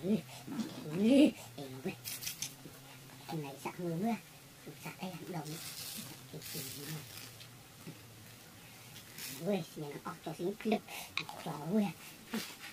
này sạc người nữa sạc đây hàng đồng ui, xin nó cho xin clip rõ rồi